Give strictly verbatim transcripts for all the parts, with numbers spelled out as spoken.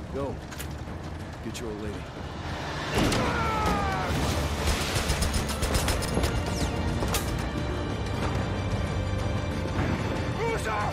Go. Get your old lady. Who's up?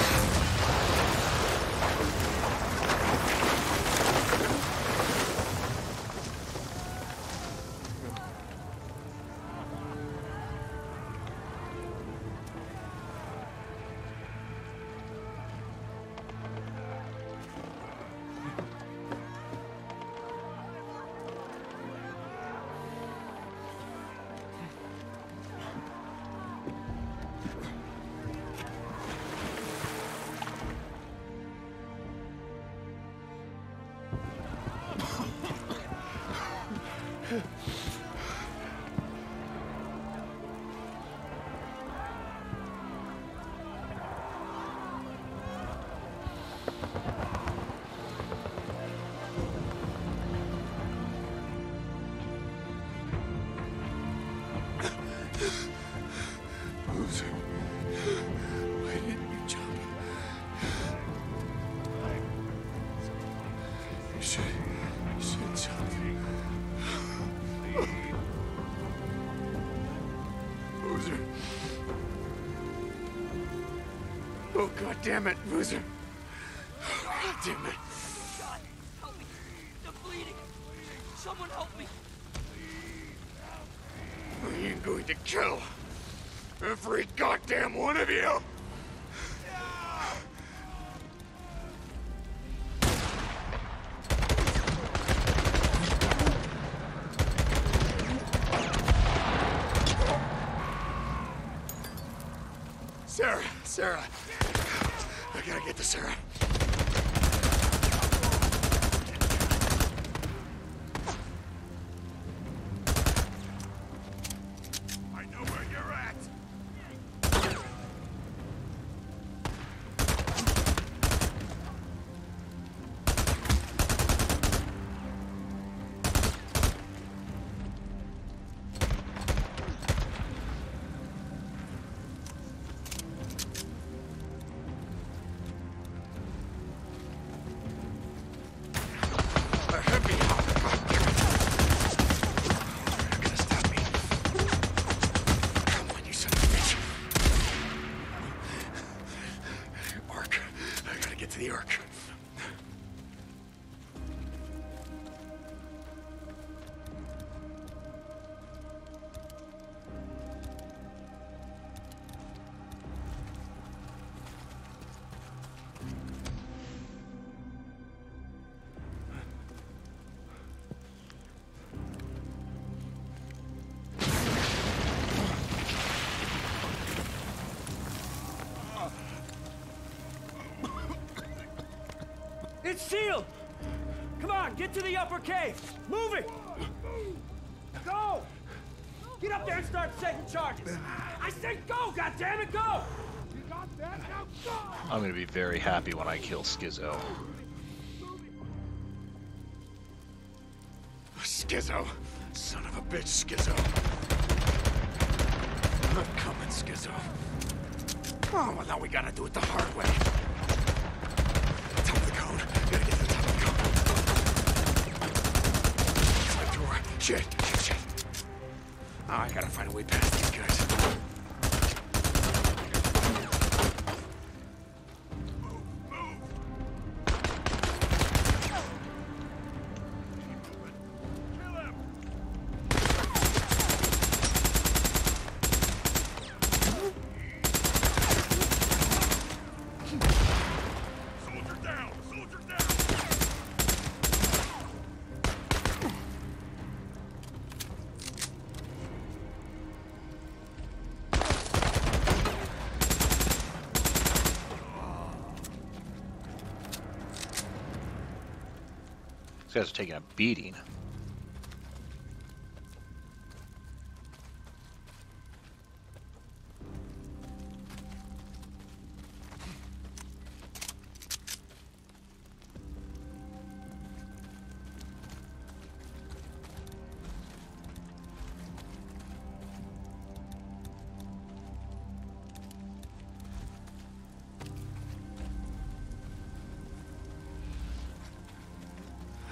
Oh, God damn it, Boozer. Oh, God damn it. God, help me. I'm bleeding. Someone help me. I am going to kill every goddamn one of you. Sarah, Sarah. I gotta get to Sarah. I know where you're at. To the Ark. It's sealed! Come on, get to the upper cave! Move it! Go! Get up there and start setting charges! I said go, goddammit, go! You got that? Now go! I'm gonna be very happy when I kill Skizzo. Skizzo. Son of a bitch, Skizzo. I'm coming, Skizzo. Oh, well, now we gotta do it the hard way. Top of the cone. Gotta get to the top of the cone. Side door. Shit, shit, shit. Oh, I gotta find a way past these guys. These guys are taking a beating.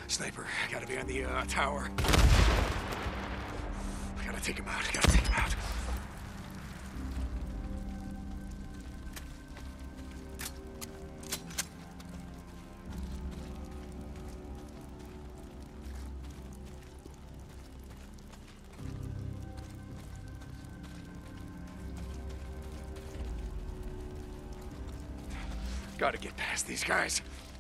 Sniper, gotta be on the uh, tower. Gotta take him out, gotta take him out. Gotta get past these guys.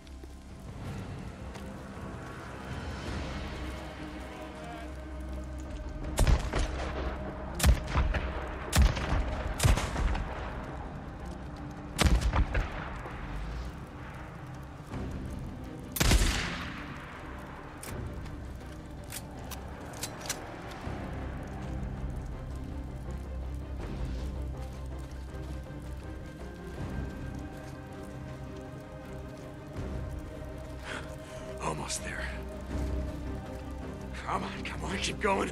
Almost there. Come on, come on, keep going.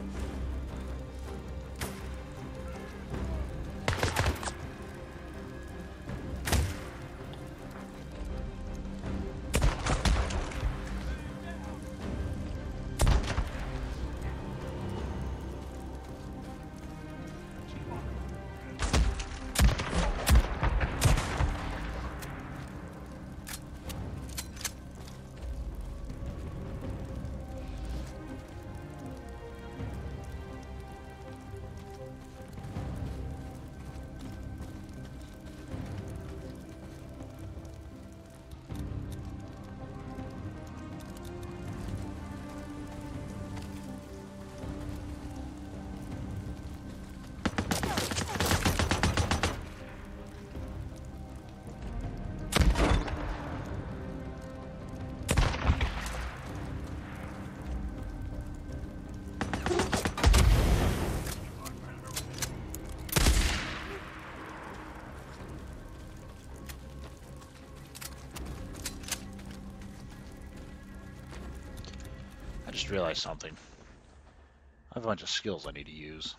I just realized something. I have a bunch of skills I need to use.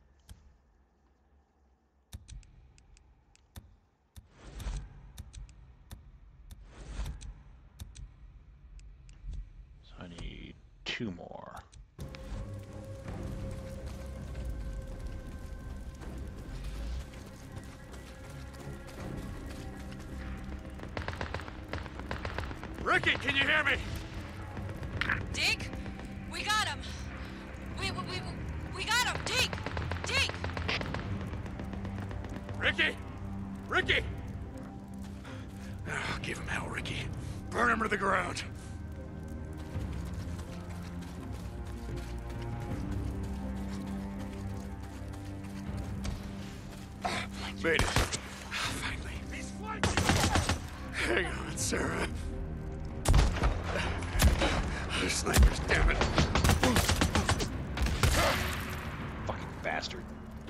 So I need two more. Ricky, can you hear me? Deke, we got him. We we we we got him. Deke, Deke. Ricky! Ricky! Oh, give him hell, Ricky. Burn him to the ground. Made it. Finally. He's flanking! Hang on, Sarah. The snipers, damn it. Fucking bastard.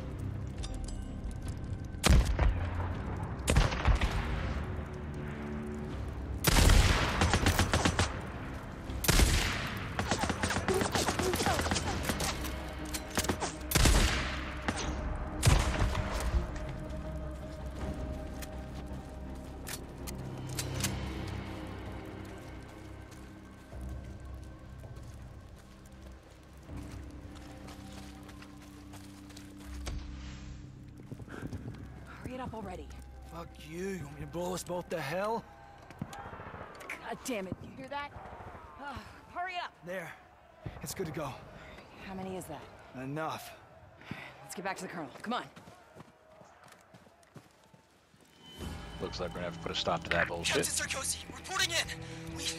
Hurry it up already. Fuck you. You want me to blow us both to hell? God damn it. You hear that? Uh, hurry up. There. It's good to go. How many is that? Enough. Let's get back to the colonel. Come on. Looks like we're gonna have to put a stop to that bullshit. Captain Sarkozy, reporting in. We...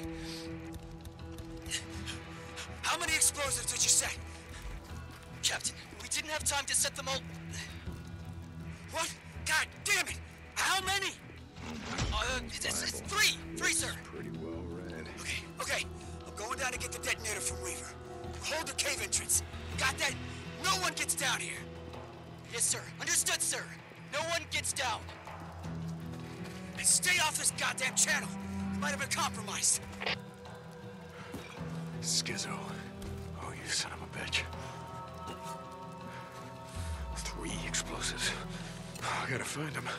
How many explosives did you set? Captain, we didn't have time to set them all... What? God damn it! How many? Uh, it's, it's three! Three, sir! Pretty well read. Okay, okay. I'm going down to get the detonator from Weaver. Hold the cave entrance. Got that? No one gets down here. Yes, sir. Understood, sir. No one gets down. And stay off this goddamn channel. You might have been compromised. Skizzo. Oh, you son of a bitch. Three explosives. Oh, I gotta find them.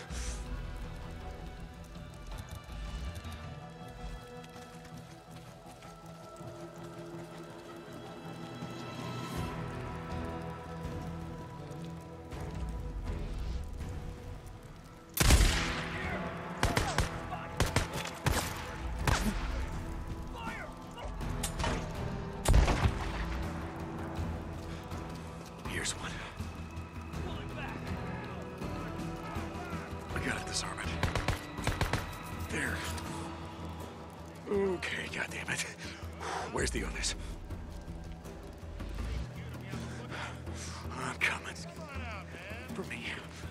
gotta disarm it. There. Okay, goddammit. Where's the others? I'm coming. For me.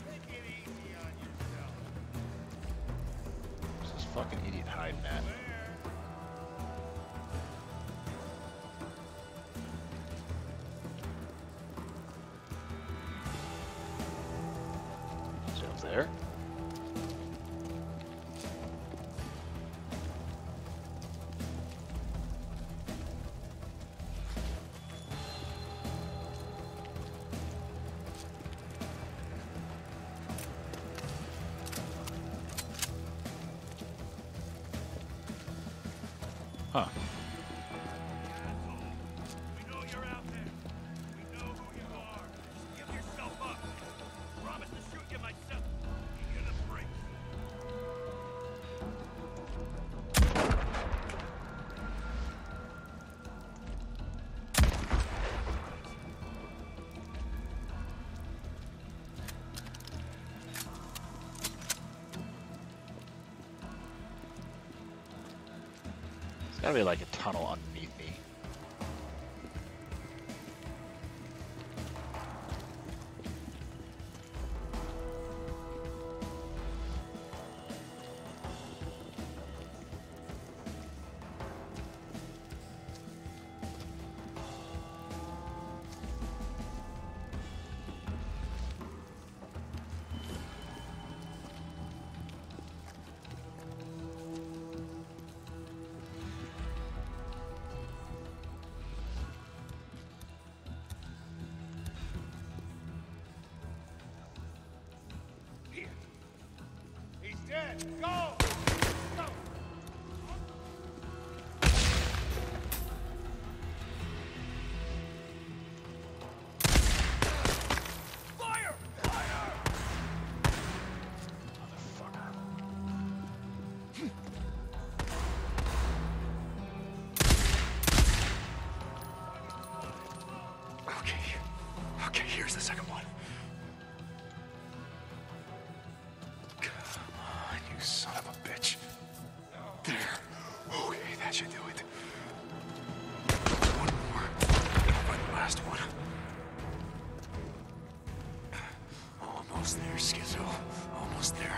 Where's this fucking idiot hiding at? Is he up there? Huh. We know you're out there. We know who you are. Just give yourself up. I promise to shoot you myself. Give you the break. There's gotta be like a tunnel underneath me. Here. He's dead. Go! Go! Fire! Fire! Motherfucker. Okay. Okay, here's the second one. Come on, you son of a bitch. There. Okay, that should do it. One more. Gotta find the last one. Almost there, Schizo. Almost there.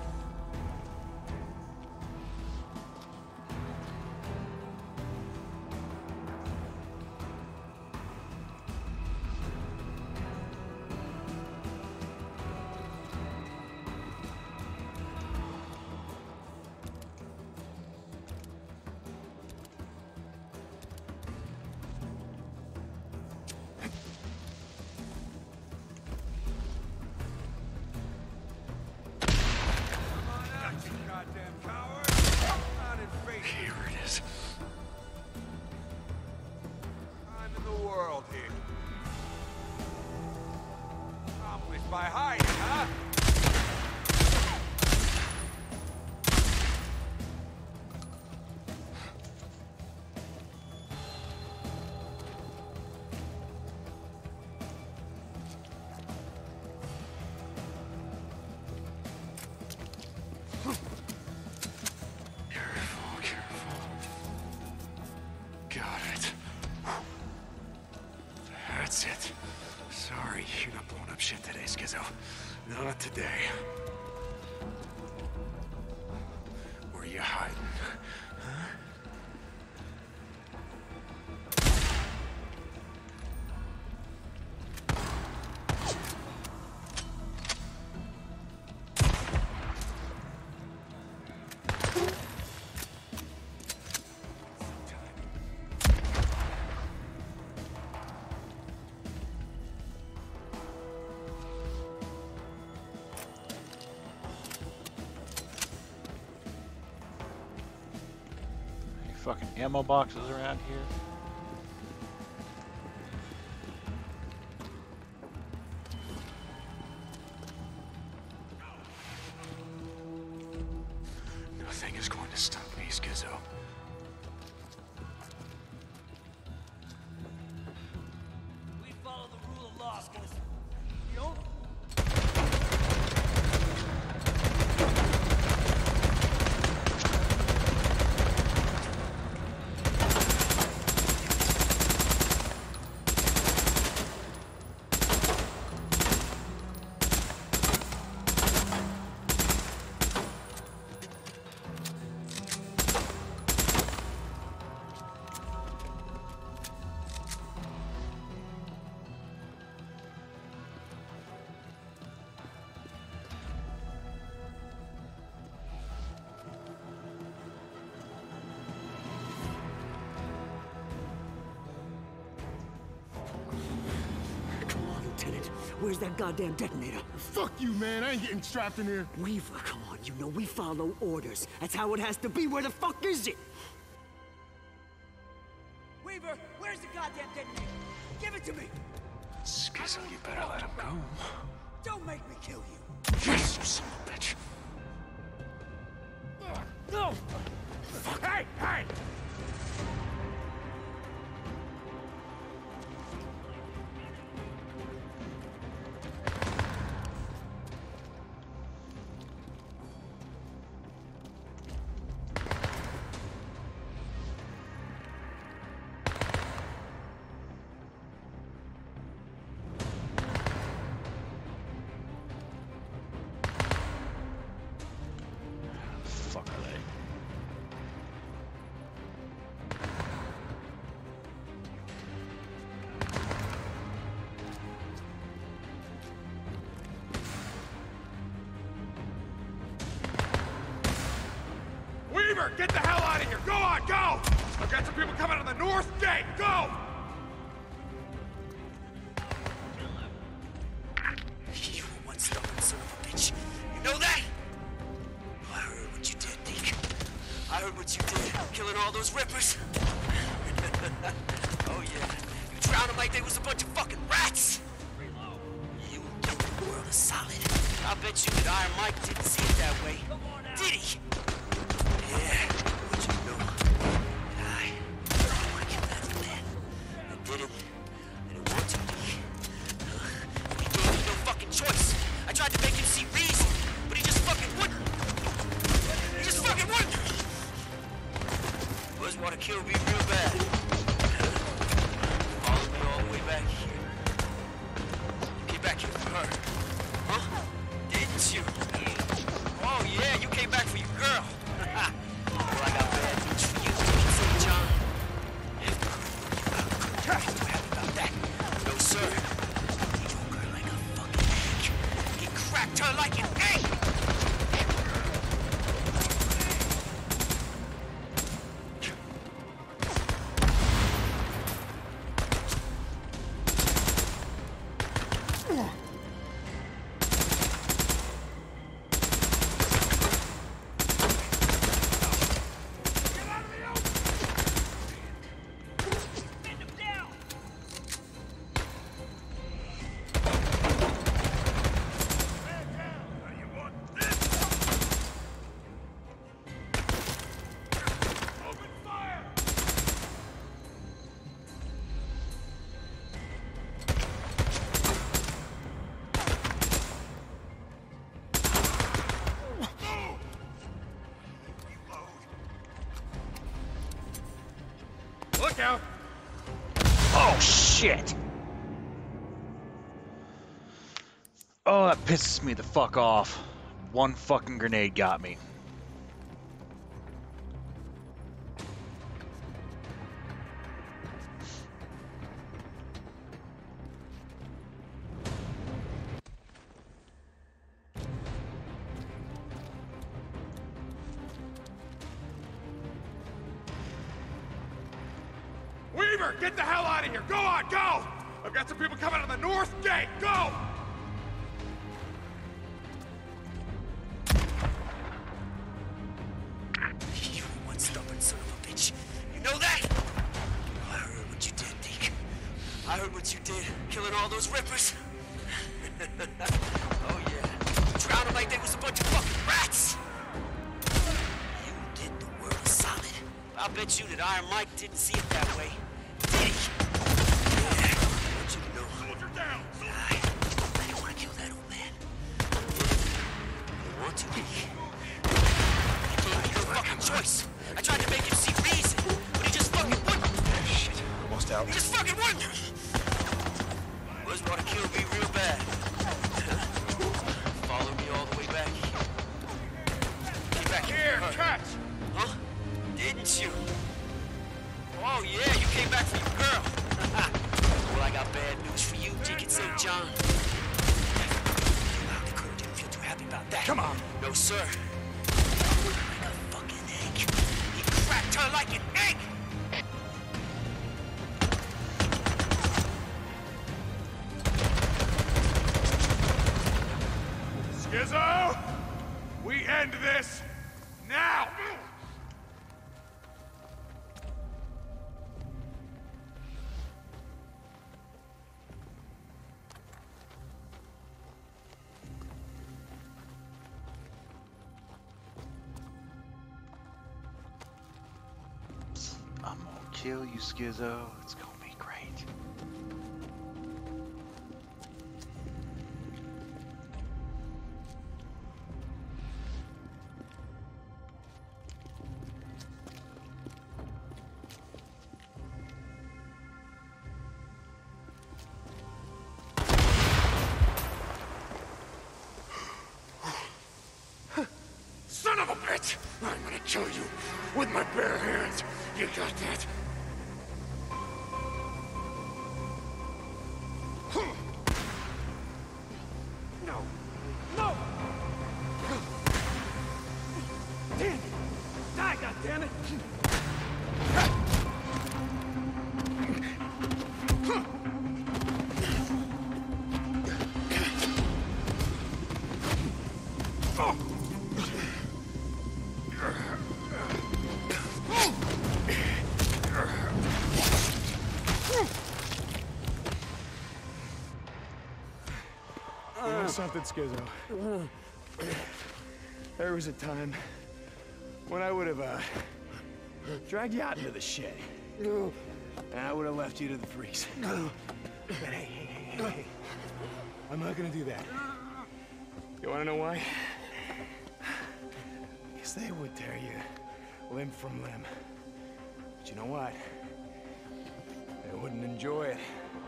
Goddamn coward! Not in face. Here it is. I'm in the world here. Accomplished by hiding, huh? Careful, careful. Got it. That's it. Sorry, you're not blowing up shit today, Schizo. Not today. Where are you hiding? Huh? Any fucking ammo boxes around here? Nothing is going to stop me, Schizo. We follow the rule of law, Schizo. The only... Where's that goddamn detonator? Fuck you, man. I ain't getting strapped in here. Weaver, come on. You know we follow orders. That's how it has to be. Where the fuck is it? Weaver, where's the goddamn detonator? Give it to me! Skizzo, you better let him go. Don't make me kill you! Yes, you son of a bitch. No! Hey! Hey! Fuck are they? Weaver, get the hell out of here! Go on, go! I've got some people coming on the north gate! Go! You were one stubborn son of a bitch. You know that? I heard what you did, Deke. I heard what you did, killing all those rippers. Oh yeah, you drowned them like they was a bunch of fucking rats. You did the world a solid. I bet you that Iron Mike didn't see it that way. Did he? Yeah, what you know? And I, I want to kill that man. I didn't. I didn't want to, Deke. He gave me no fucking choice. I tried to make him see reason, but he just fucking wouldn't. He just fucking wouldn't. Boys want to kill me real bad. Follow me all the way back here. You came back here for her. Huh? Didn't you? Oh yeah, you came back for your girl. Well, I got bad news for you, Saint John. You happy about that? No, sir. He broke her like a fucking egg. He cracked her like an egg! Look out! Oh shit! Oh, that pisses me the fuck off. One fucking grenade got me. Weaver, get the hell out of here! Go on, go! I've got some people coming on the north gate! Go! You one stubborn son of a bitch. You know that? I heard what you did, Deke. I heard what you did, killing all those rippers. Oh yeah, you drowned them like they was a bunch of fucking rats. You did the world a solid. I'll bet you that Iron Mike didn't see it that way. Did he? Yeah, what you know? Soldier down! I, I didn't want to kill that old man. I didn't want to, Deke. I gave me no fucking choice. I tried to make him see reason, but he just fucking wouldn't. Shit, almost out. He just fucking wouldn't. Boys want to kill me real bad. Follow me all the way back here. Get back Here, her. catch! Huh? Didn't you? Oh yeah, you came back for your girl. Well, I got bad news for you, Deacon Saint John. The crew didn't feel too happy about that. Come on. No, sir. Like a fucking egg. He cracked her like an egg! Skizzo! We end this now! I'm gonna kill you, Skizzo. It's gonna be great. Son of a bitch! I'm gonna kill you with my bare hands. You got that? No! No! Damn it! Die, goddammit! You know something, Skizzo? There was a time when I would have uh, dragged you out into the shed. And I would have left you to the freaks. But hey, hey, hey, hey, hey. I'm not gonna do that. You wanna know why? Because they would tear you limb from limb. But you know what? They wouldn't enjoy it.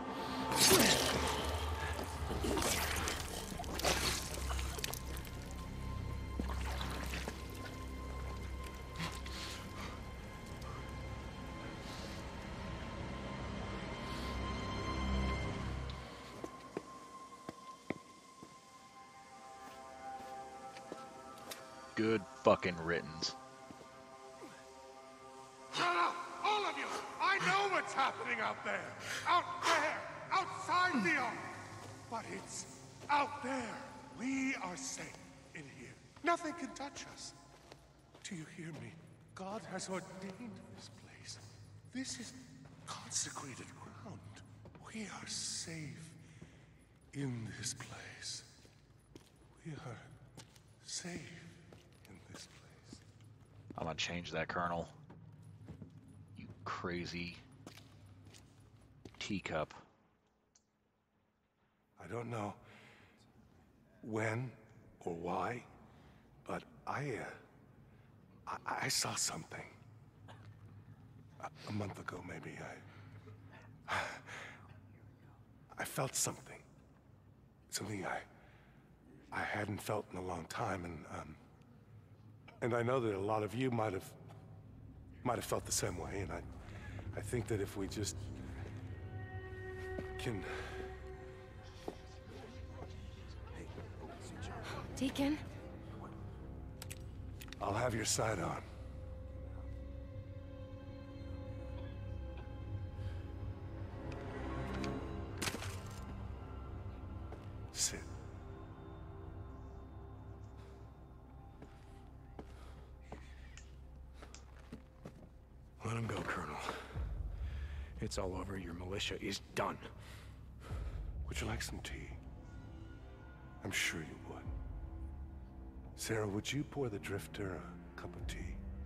Good fucking riddance. Shut up! All of you! I know what's happening out there! Out there! Outside the ark! But it's out there! We are safe in here. Nothing can touch us. Do you hear me? God has ordained this place. This is consecrated ground. We are safe in this place. We are safe in this place. I'm gonna change that, Colonel. You crazy teacup. I don't know when or why, but I, uh, I, I saw something. A, a month ago, maybe, I... I felt something. Something I... I hadn't felt in a long time, and, um... And I know that a lot of you might have... might have felt the same way, and I... I think that if we just... can... Deacon? I'll have your side on. Sit. Let him go, Colonel. It's all over. Your militia is done. Would you like some tea? I'm sure you would. Sarah, would you pour the Drifter a cup of tea?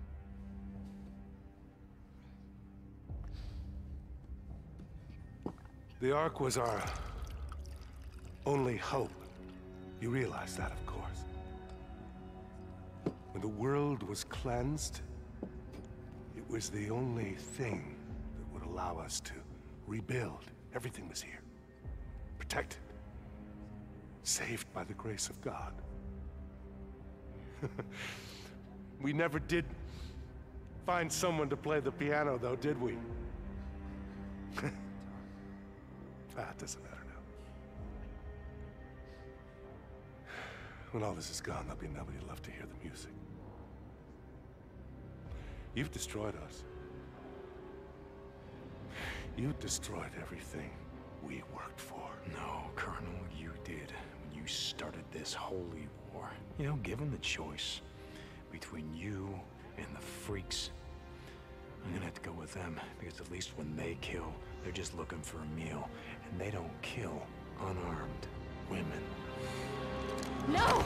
The Ark was our only hope. You realize that, of course. When the world was cleansed, it was the only thing that would allow us to rebuild. Everything was here. Protected. Saved by the grace of God. We never did find someone to play the piano, though, did we? Ah, it doesn't matter now. When all this is gone, there'll be nobody left to hear the music. You've destroyed us. You destroyed everything we worked for. No, Colonel, you did. When you started this holy war. You know, given the choice between you and the freaks, I'm gonna have to go with them, because at least when they kill, they're just looking for a meal, and they don't kill unarmed women. No!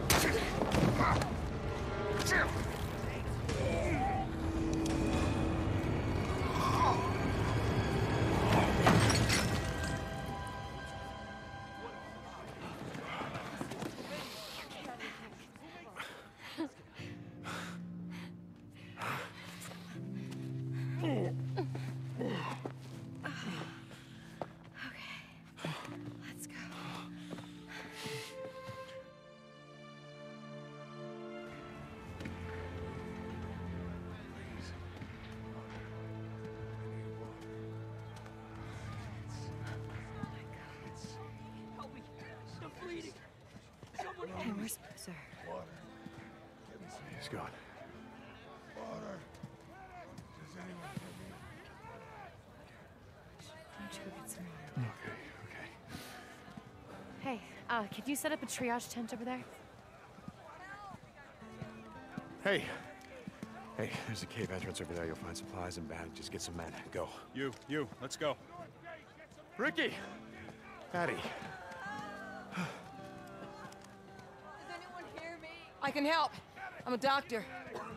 Hey, where's Boozer? He's gone. Water. Does anyone hear me? Why don't you go get some water? Okay, okay. Hey, uh, could you set up a triage tent over there? Hey. Hey, there's a cave entrance over there. You'll find supplies and bandages. Get some men. Go. You, you, let's go. Ricky! Patty. I can help. I'm a doctor.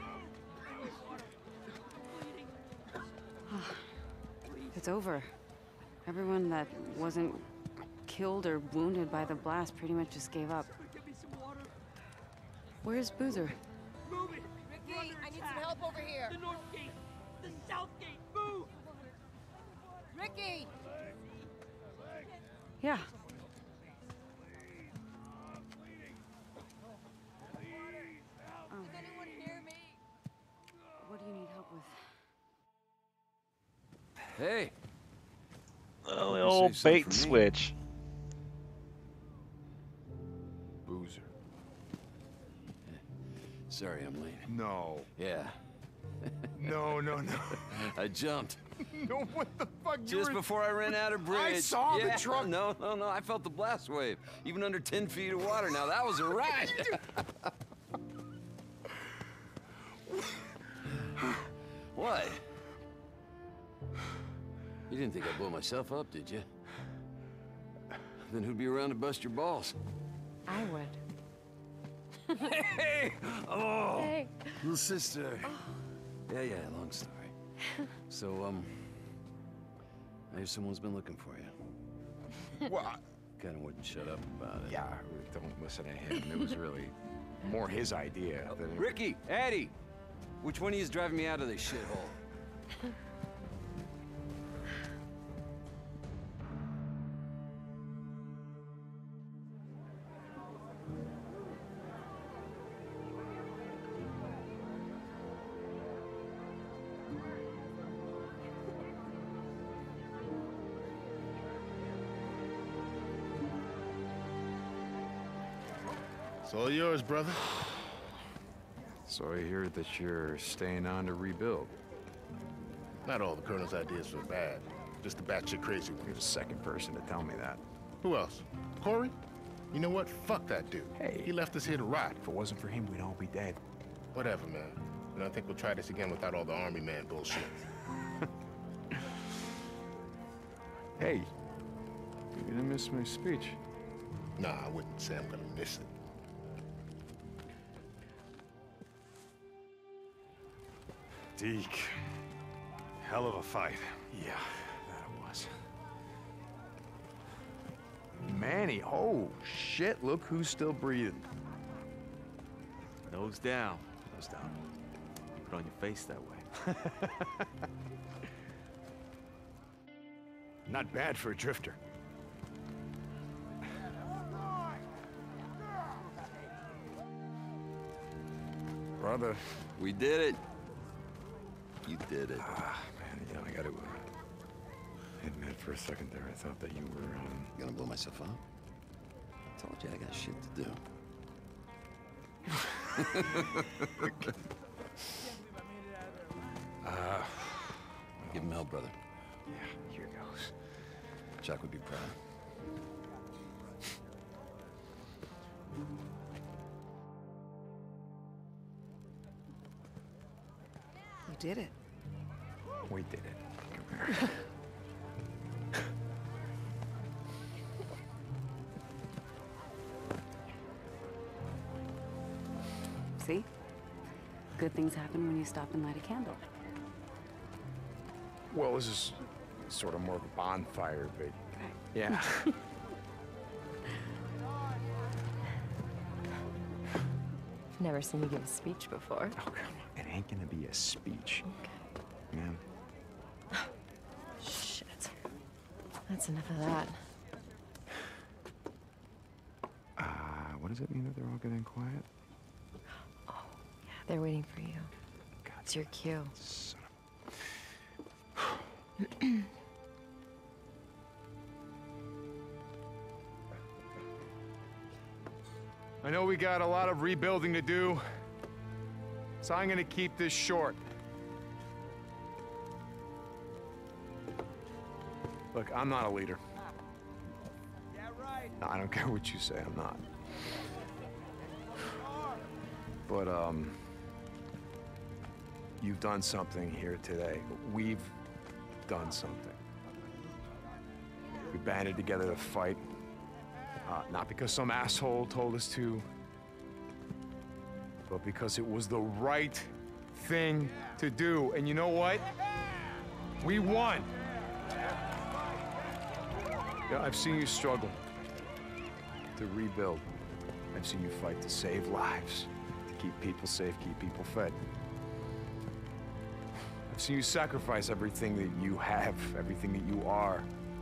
It's over. Everyone that wasn't killed or wounded by the blast pretty much just gave up. Where's Boozer? Move it! Ricky, I need some help over here. The north gate! The south gate! Move! Ricky! Yeah. Does anyone hear me? What do you need help with? Hey. Oh, the You old saved some bait for me. switch. Boozer. Sorry I'm late. No. Yeah. No, no, no. I jumped. No, what the fuck? You Just were... before I ran out of bridge. I saw yeah, the truck. No, no, no. I felt the blast wave. Even under ten feet of water. Now that was a ride. What? You didn't think I'd blow myself up, did you? Then who'd be around to bust your balls? I would. Hey! Oh! Hey. Little sister. Yeah, yeah, long story. So, um... I hear someone's been looking for you. What? Kinda wouldn't shut up about it. Yeah, don't listen to him. It was really more his idea than... Ricky! Addie! Which one of you is driving me out of this shithole? It's all yours, brother. So I hear that you're staying on to rebuild. Not all the Colonel's ideas were bad. Just the batshit crazy You're ones. the second person to tell me that. Who else? Corey? You know what? Fuck that dude. Hey. He left us here to rot. If it wasn't for him, we'd all be dead. Whatever, man. And I think we'll try this again without all the army man bullshit. Hey, you gonna miss my speech? Nah, I wouldn't say I'm gonna miss it. Deke. Hell of a fight. Yeah, that it was. Manny, oh shit, look who's still breathing. Nose down. Nose down. You put on your face that way. Not bad for a drifter. Brother. We did it. You did it. Ah, man, you know, I gotta uh, admit for a second there, I thought that you were, um... Gonna blow myself up? Told you I got shit to do. uh... Give him hell, brother. Yeah, here goes. Chuck would be proud. did it? We did it. Come here. See? Good things happen when you stop and light a candle. Well, this is sort of more of a bonfire, but yeah. Never seen you give a speech before. Oh, come on. It ain't gonna be a speech. Okay. Man. Shit. That's enough of that. Uh, what does it mean that they're all getting quiet? Oh, yeah, they're waiting for you. God, it's your cue. Son of... I know we got a lot of rebuilding to do, so I'm gonna keep this short. Look, I'm not a leader. Yeah, right. No, I don't care what you say, I'm not. But, um, you've done something here today. We've done something. We banded together to fight. Uh, not because some asshole told us to, but because it was the right thing to do. And you know what? We won. Yeah, I've seen you struggle to rebuild. I've seen you fight to save lives, to keep people safe, keep people fed. I've seen you sacrifice everything that you have, everything that you are.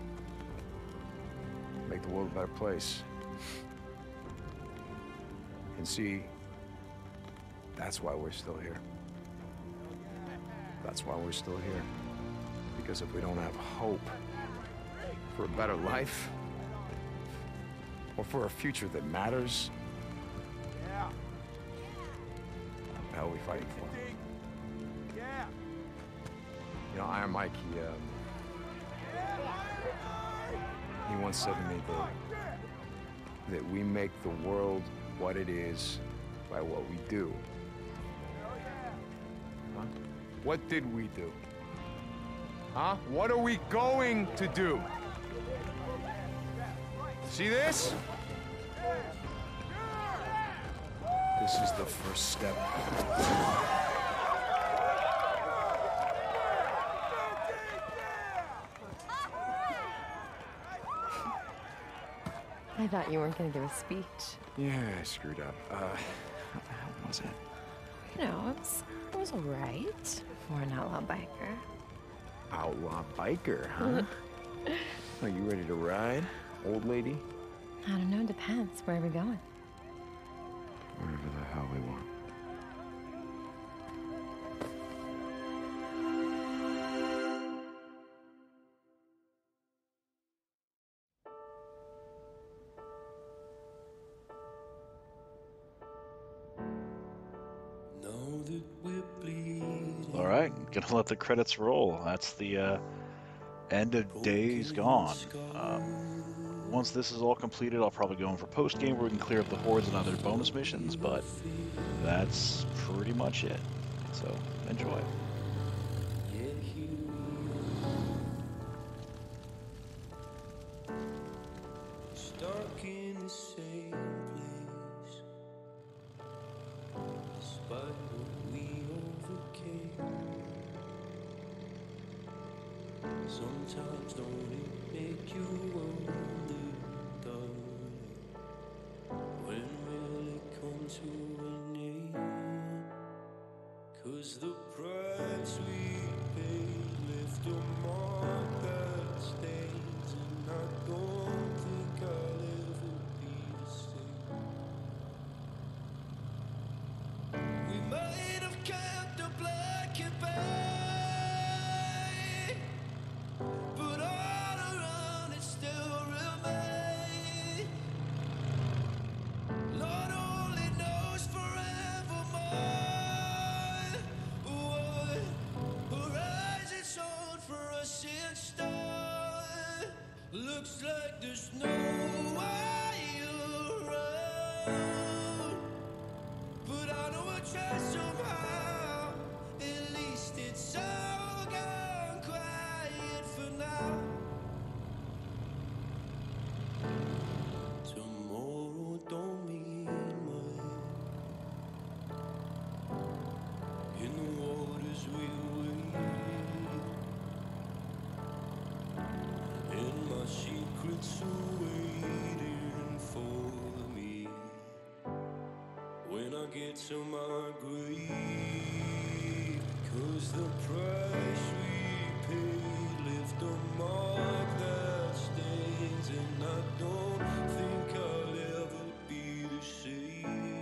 Make the world a better place. And see, that's why we're still here. That's why we're still here. Because if we don't have hope for a better life, or for a future that matters, what the hell are we fighting for? You know, Iron Mike, he, um, He once said to me that, that we make the world what it is by what we do. Huh? What did we do? Huh? What are we going to do? See this? This is the first step. I thought you weren't going to give a speech. Yeah, I screwed up. Uh, how the hell was it? You know, it was, it was all right for an outlaw biker. Outlaw biker, huh? Are you ready to ride, old lady? I don't know, depends. Where are we going? Wherever the hell we want. All right, gonna let the credits roll. That's the uh, end of Days Gone. Um, once this is all completed, I'll probably go in for post game where we can clear up the hordes and other bonus missions. But that's pretty much it. So enjoy. Stuck in the same place, despite what we overcame. Sometimes don't it make you wonder, darling, when will it come to an end? 'Cause the price we paid left a mark that stains, and I don't think I'll ever be the same. We might have kept a black and white, but all around it still remains. Lord only knows forevermore what horizons hold for us in stars. Looks like there's no way around, but I know I'll try somehow. At least it's as we wait. And my secrets are waiting for me when I get to my grave. 'Cause the price we paid left a mark that stains, and I don't think I'll ever be the same.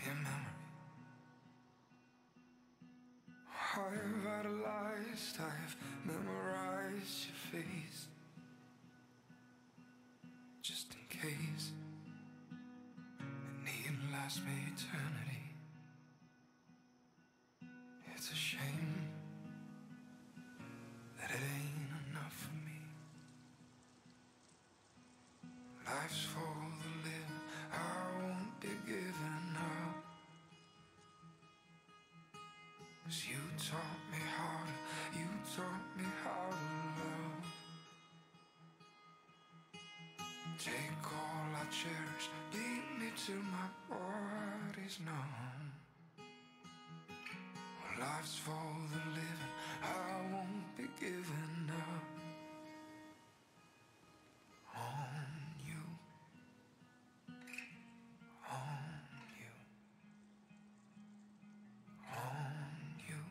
your memory. I've idolized, I've memorized your face, just in case it needn't last me eternity. It's a shame that it ain't enough for me. Life's for the living, I won't be giving up. 'Cause you taught me how to, you taught me how to love. Take all I cherish, beat me till my body's numb. Well, life's for the living, I won't be giving up on you, on you, on you,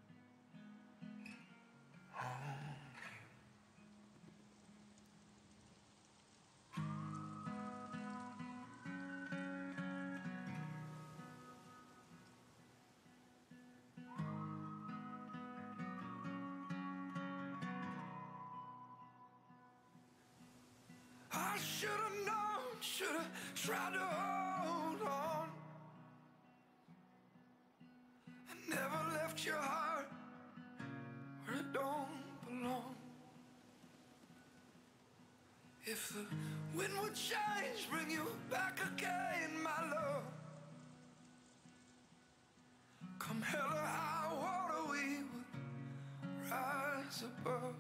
on you. I should've known, should've tried to hold on. I never left your heart where it don't belong. If the wind would change, bring you back again, my love. Come hell or high water, we would rise above.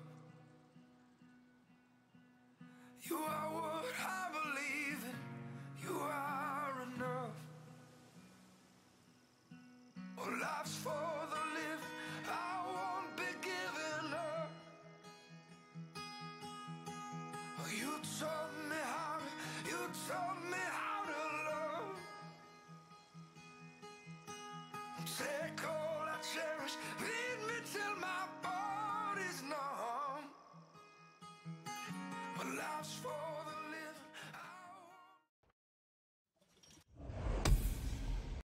You are what I believe in, you are enough. Oh, life's for the living, I won't be giving up. Oh, you told